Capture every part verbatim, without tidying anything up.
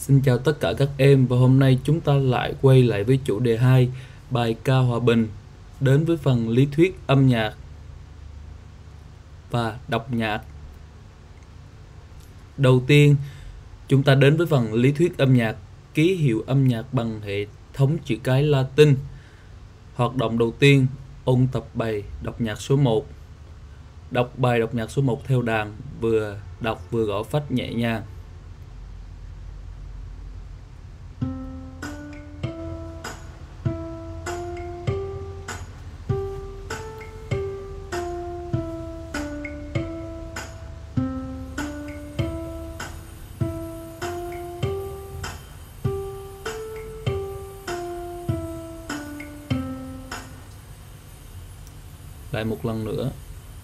Xin chào tất cả các em, và hôm nay chúng ta lại quay lại với chủ đề hai, bài ca hòa bình, đến với phần lý thuyết âm nhạc và đọc nhạc. Đầu tiên, chúng ta đến với phần lý thuyết âm nhạc, ký hiệu âm nhạc bằng hệ thống chữ cái Latin. Hoạt động đầu tiên, ôn tập bài đọc nhạc số một. Đọc bài đọc nhạc số một theo đàn, vừa đọc vừa gõ phách nhẹ nhàng. Lại một lần nữa.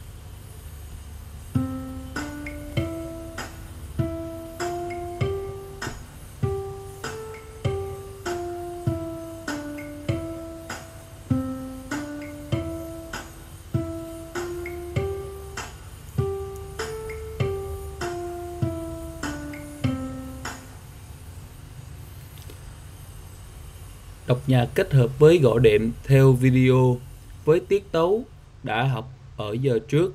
Đọc nhạc kết hợp với gõ đệm theo video với tiết tấu đã học ở giờ trước.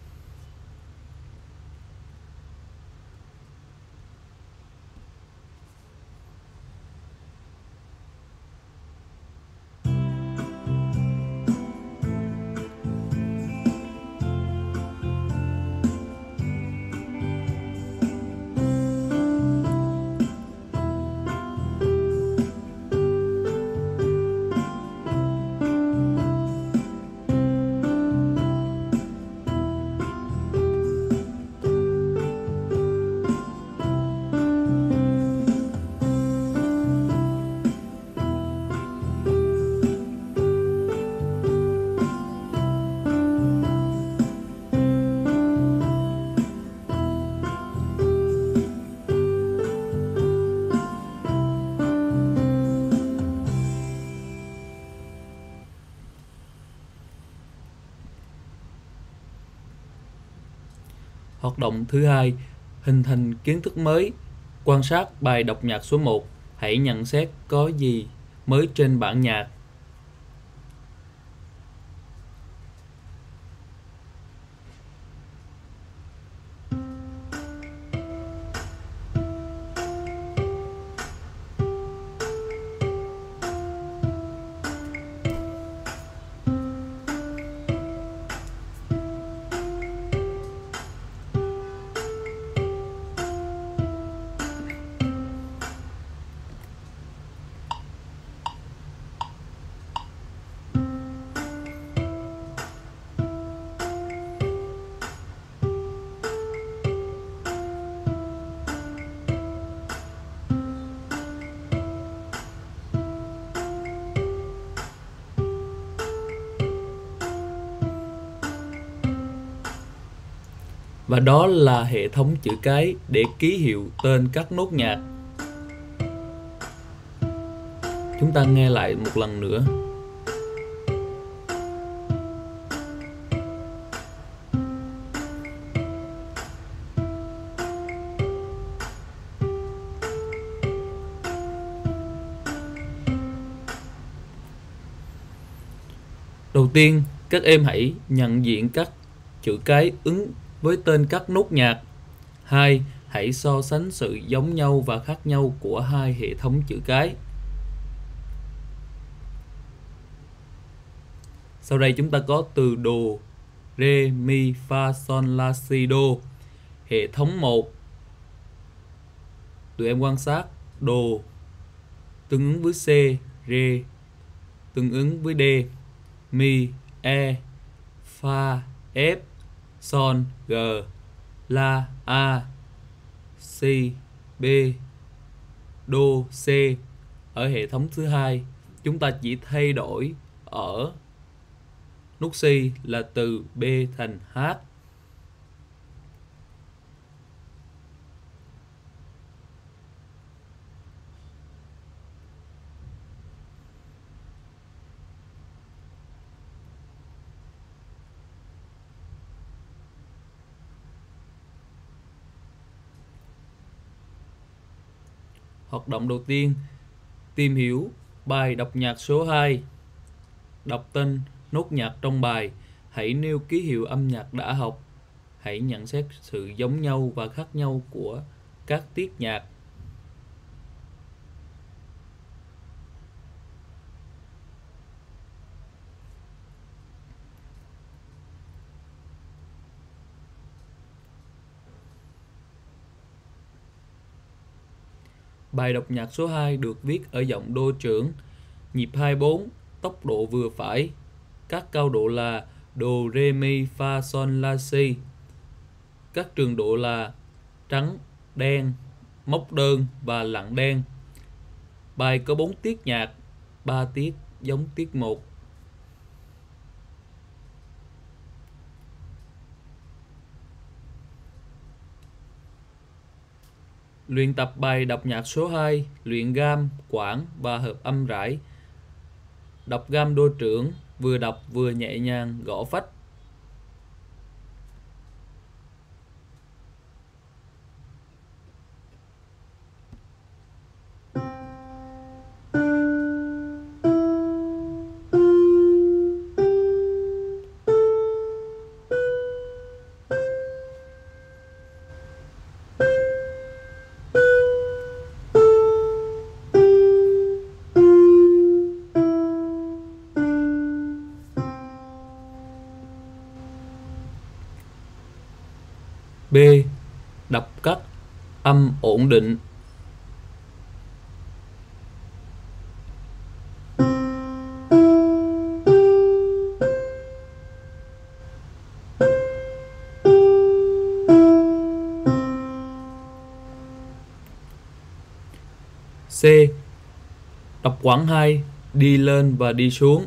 Hoạt động thứ hai, hình thành kiến thức mới. Quan sát bài đọc nhạc số một, hãy nhận xét có gì mới trên bản nhạc. Và đó là hệ thống chữ cái để ký hiệu tên các nốt nhạc. Chúng ta nghe lại một lần nữa. Đầu tiên, các em hãy nhận diện các chữ cái ứng với tên các nốt nhạc. Hai, hãy so sánh sự giống nhau và khác nhau của hai hệ thống chữ cái. Sau đây chúng ta có từ đồ, re, mi, fa, son, la, si, đô. Hệ thống một. Tụi em quan sát đồ tương ứng với C, re tương ứng với D, mi, E, fa, F, son, G, la, A, si, B, đô, C. Ở hệ thống thứ hai, chúng ta chỉ thay đổi ở nút si là từ B thành H. Hoạt động đầu tiên, tìm hiểu bài đọc nhạc số hai. Đọc tên nốt nhạc trong bài. Hãy nêu ký hiệu âm nhạc đã học. Hãy nhận xét sự giống nhau và khác nhau của các tiết nhạc. Bài đọc nhạc số hai được viết ở giọng đô trưởng, nhịp hai bốn, tốc độ vừa phải. Các cao độ là Do, Re, Mi, Fa, Sol, La, Si. Các trường độ là trắng, đen, mốc đơn và lặng đen. Bài có bốn tiết nhạc, ba tiết giống tiết một. Luyện tập bài đọc nhạc số hai, luyện gam, quãng và hợp âm rải. Đọc gam đô trưởng, vừa đọc vừa nhẹ nhàng gõ phách. B. Đọc các âm ổn định. C. Đọc quãng hai, đi lên và đi xuống.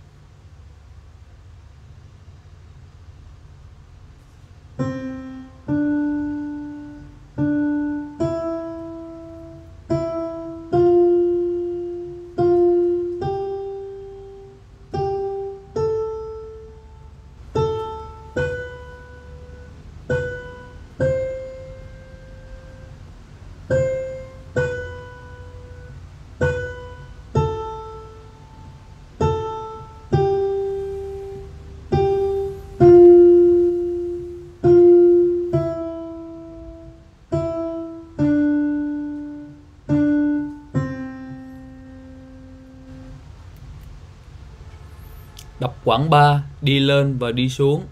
Đọc quãng ba, đi lên và đi xuống.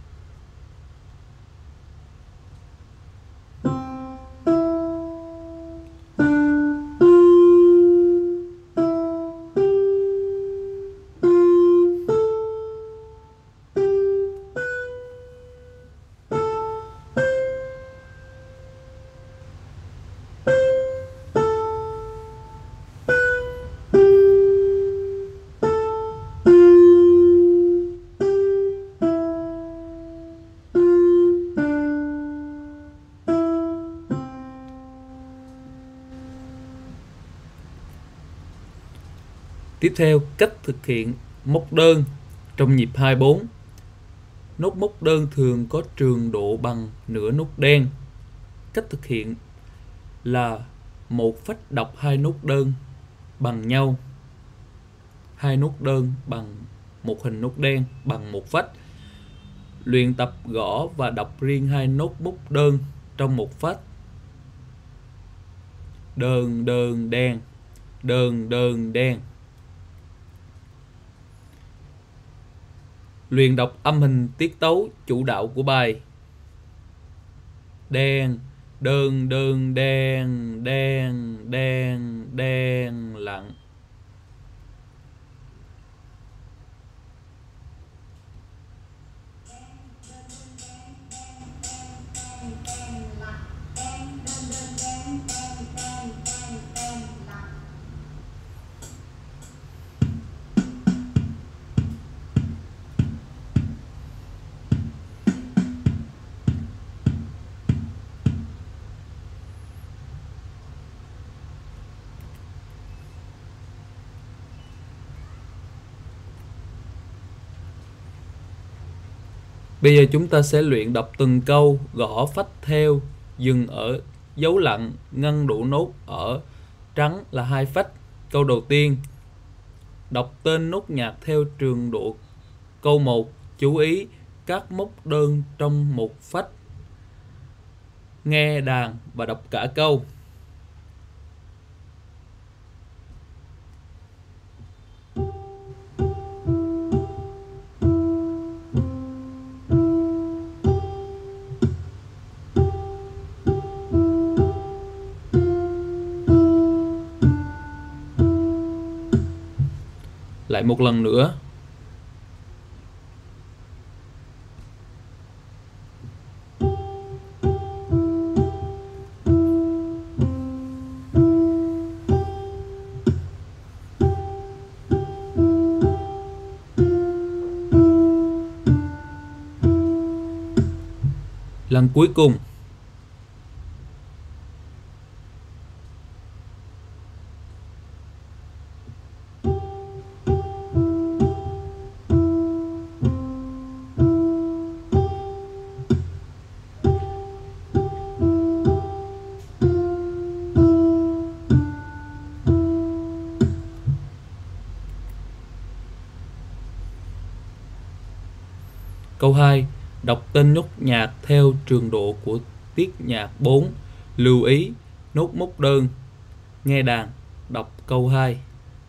Tiếp theo, cách thực hiện mốc đơn trong nhịp hai bốn. Nốt mốc đơn thường có trường độ bằng nửa nốt đen. Cách thực hiện là một phách đọc hai nốt đơn bằng nhau. Hai nốt đơn bằng một hình nốt đen bằng một phách. Luyện tập gõ và đọc riêng hai nốt mốc đơn trong một phách. Đơn đơn đen, đơn đơn đen. Luyện đọc âm hình tiết tấu chủ đạo của bài. Đen, đơn đơn đen, đen, đen, đen, lặng. Bây giờ chúng ta sẽ luyện đọc từng câu, gõ phách theo, dừng ở dấu lặng, ngân đủ nốt ở trắng là hai phách. Câu đầu tiên, đọc tên nốt nhạc theo trường độ. Câu một, chú ý các mốc đơn trong một phách. Nghe đàn và đọc cả câu. Lại một lần nữa. Lần cuối cùng. Câu hai, đọc tên nốt nhạc theo trường độ của tiết nhạc bốn. Lưu ý nốt mốc đơn. Nghe đàn, đọc câu hai.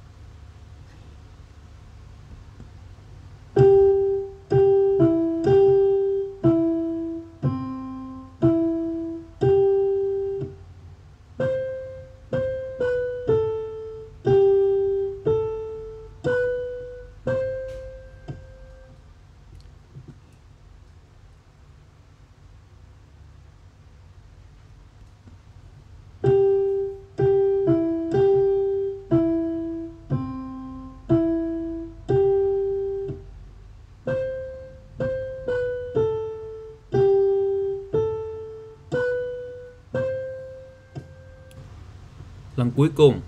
Lần cuối cùng.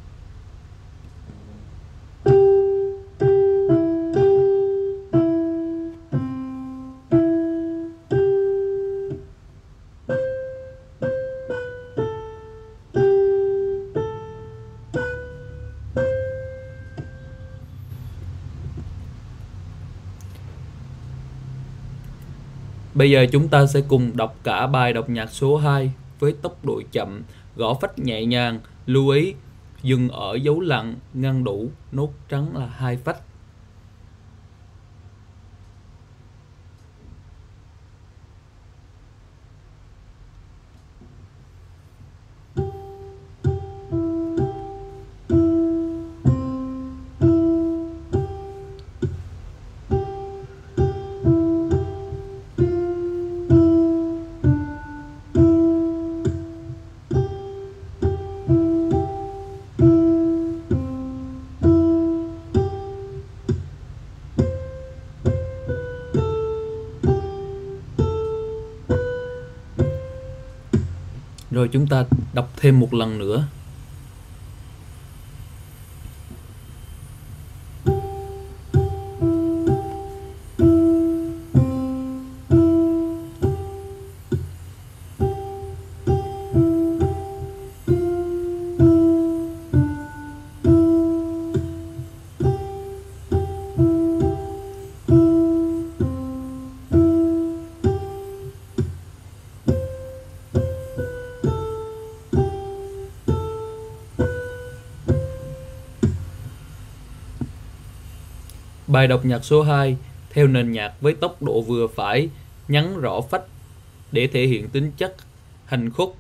Bây giờ chúng ta sẽ cùng đọc cả bài đọc nhạc số hai với tốc độ chậm, gõ phách nhẹ nhàng, lưu ý dừng ở dấu lặng, ngăn đủ nốt trắng là hai phách. Rồi chúng ta đọc thêm một lần nữa. Bài đọc nhạc số hai theo nền nhạc với tốc độ vừa phải, nhấn rõ phách để thể hiện tính chất hành khúc.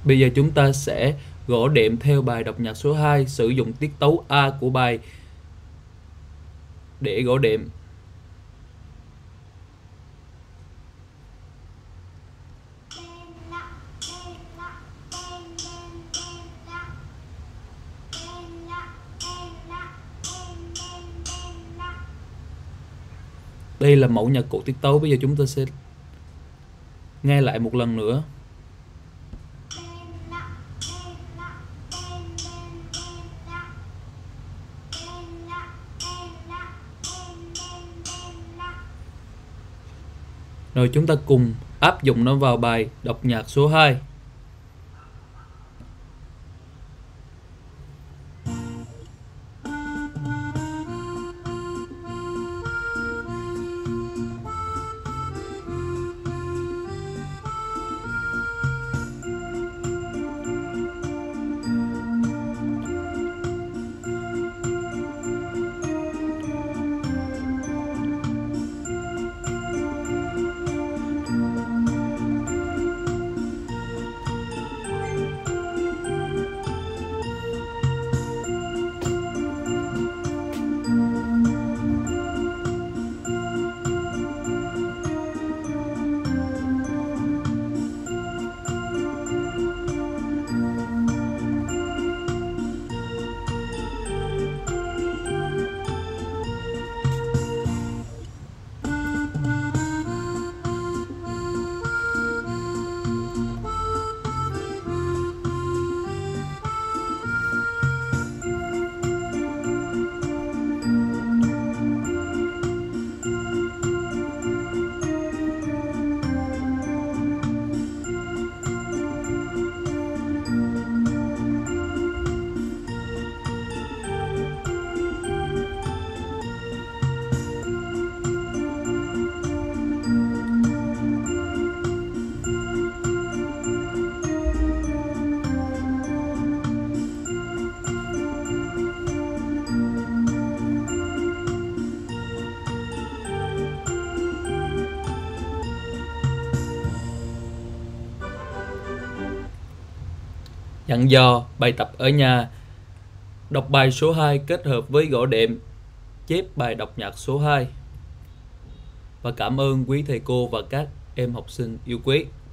Bây giờ chúng ta sẽ gõ đệm theo bài đọc nhạc số hai, sử dụng tiết tấu A của bài để gõ đệm. Đây là mẫu nhạc cụ tiết tấu. Bây giờ chúng ta sẽ nghe lại một lần nữa. Rồi chúng ta cùng áp dụng nó vào bài đọc nhạc số hai. Dặn dò bài tập ở nhà: đọc bài số hai kết hợp với gõ đệm, chép bài đọc nhạc số hai. Và cảm ơn quý thầy cô và các em học sinh yêu quý.